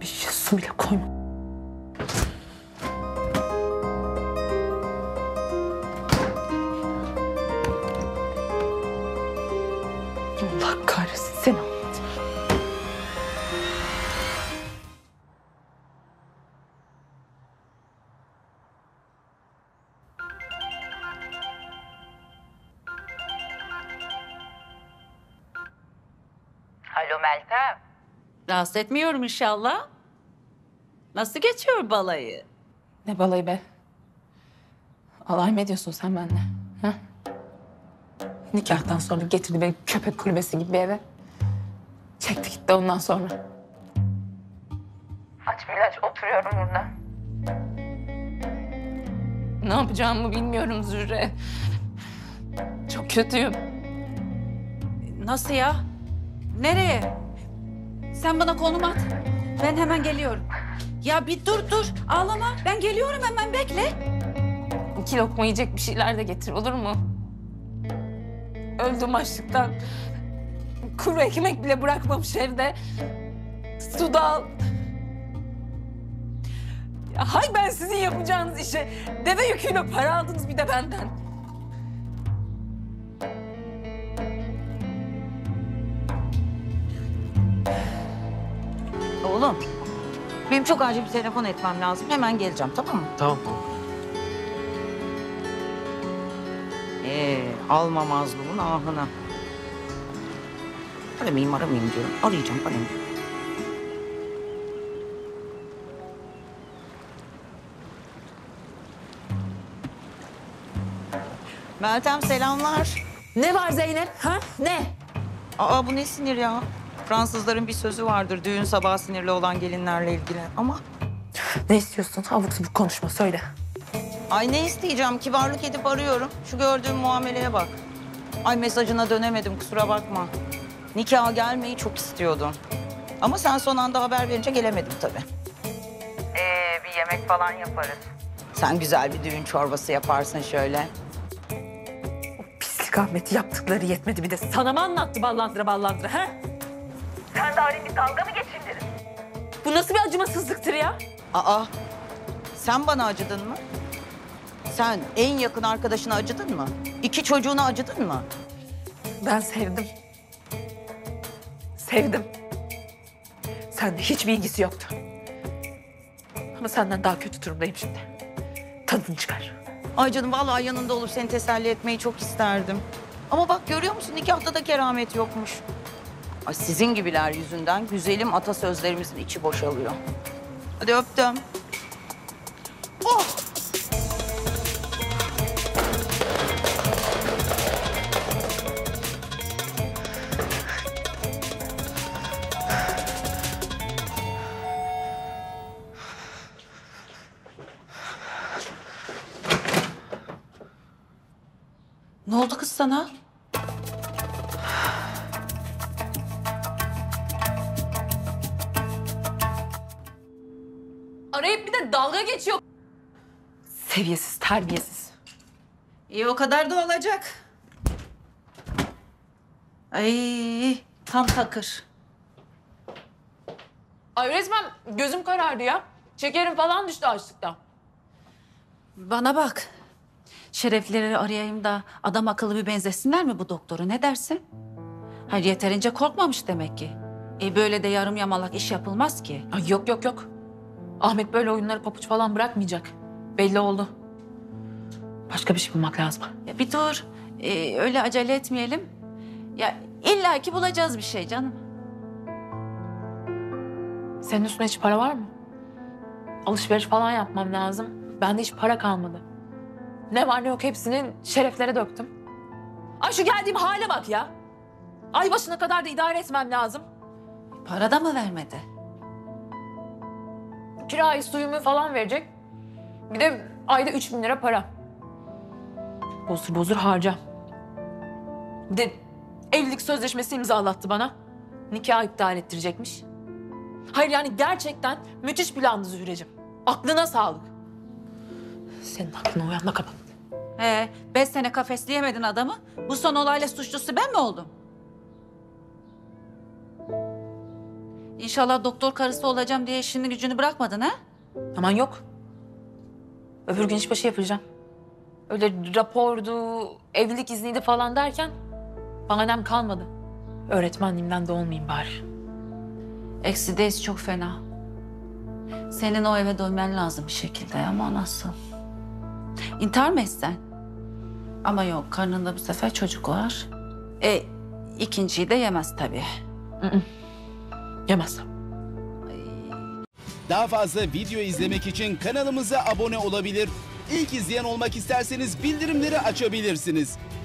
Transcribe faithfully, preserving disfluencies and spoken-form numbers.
Bir şey su bile koyma. Allah kahretsin seni. Alo Meltem. Rahatsız etmiyorum inşallah. Nasıl geçiyor balayı? Ne balayı be? Alay mı ediyorsun sen benimle? Ha? Nikahtan sonra getirdi beni köpek kulübesi gibi bir eve. Çekti gitti ondan sonra. Aç bir ilaç oturuyorum burada. Ne yapacağımı bilmiyorum Zühre. Çok kötüyüm. Nasıl ya? Nereye? Sen bana konum at. Ben hemen geliyorum. Ya bir dur dur. Ağlama. Ben geliyorum hemen bekle. İki lokma yiyecek bir şeyler de getir olur mu? Öldüm açlıktan. Kuru ekmek bile bırakmamış evde. Su da al. Ya hay ben sizin yapacağınız işe. Deve yüküyle para aldınız bir de benden. Oğlum. Benim çok acil bir telefon etmem lazım. Hemen geleceğim tamam mı? Tamam. Ee, alma mazlumun ahına. Aramayayım aramayayım diyorum. Arayacağım aramayayım. Meltem selamlar. Ne var Zeynep? Ha? Ne? Aa bu ne sinir ya? Fransızların bir sözü vardır düğün sabahı sinirli olan gelinlerle ilgili ama... Ne istiyorsun? Abuk sabuk konuşma söyle. Ay ne isteyeceğim? Kibarlık edip arıyorum. Şu gördüğüm muameleye bak. Ay mesajına dönemedim kusura bakma. Nikaha gelmeyi çok istiyordum. Ama sen son anda haber verince gelemedim tabii. Ee, bir yemek falan yaparız. Sen güzel bir düğün çorbası yaparsın şöyle. Pislik Ahmet'i yaptıkları yetmedi bir de sana mı anlattı ballandıra ballandıra ha? Sen de arayıp bir dalga mı geçindirin? Bu nasıl bir acımasızlıktır ya? Aa sen bana acıdın mı? Sen en yakın arkadaşına acıdın mı? İki çocuğuna acıdın mı? Ben sevdim. Sevdim. Sende hiçbir ilgisi yoktu. Ama senden daha kötü durumdayım şimdi. Tadını çıkar. Ay canım vallahi yanında olup seni teselli etmeyi çok isterdim. Ama bak görüyor musun nikahta da keramet yokmuş. Ay sizin gibiler yüzünden güzelim atasözlerimizin içi boşalıyor. Hadi öptüm. Oh! Ne oldu kız sana? Arayıp bir de dalga geçiyor. Seviyesiz, terbiyesiz. İyi o kadar da olacak. Ay tam takır. Ay resmen gözüm karardı ya. Şekerim falan düştü açlıktan. Bana bak. Şerefleri arayayım da adam akıllı bir benzesinler mi bu doktoru ne dersin? Hayır yeterince korkmamış demek ki. E böyle de yarım yamalak iş yapılmaz ki. Ay yok yok yok. Ahmet böyle oyunları papuç falan bırakmayacak. Belli oldu. Başka bir şey bulmak lazım. Ya bir dur. E, öyle acele etmeyelim. Ya illaki bulacağız bir şey canım. Senin üstüne hiç para var mı? Alışveriş falan yapmam lazım. Bende hiç para kalmadı. Ne var ne yok hepsini şereflere döktüm. Ay şu geldiğim hale bak ya. Ay başına kadar da idare etmem lazım. Para da mı vermedi? Kirayı, suyumu falan verecek. Bir de ayda üç bin lira para. Bozdur bozdur harca. Bir de evlilik sözleşmesi imzalattı bana. Nikah iptal ettirecekmiş. Hayır yani gerçekten müthiş plandı Zühreciğim. Aklına sağlık. Senin aklına uyan da kapat. He, beş sene kafesleyemedin adamı. Bu son olayla suçlusu ben mi oldum? İnşallah doktor karısı olacağım diye işini gücünü bırakmadın ha? Aman yok. Öbür gün işbaşı yapacağım. Öyle rapordu, evlilik izniydi falan derken bahanem kalmadı. Öğretmenliğimden de olmayayım bari. Eksideyiz çok fena. Senin o eve dönmen lazım bir şekilde ama nasıl? İntihar mı etsen? Ama yok, karnında bu sefer çocuk var. E, ikinciyi de yemez tabii. Yemez. Daha fazla video izlemek için kanalımıza abone olabilir. İlk izleyen olmak isterseniz bildirimleri açabilirsiniz.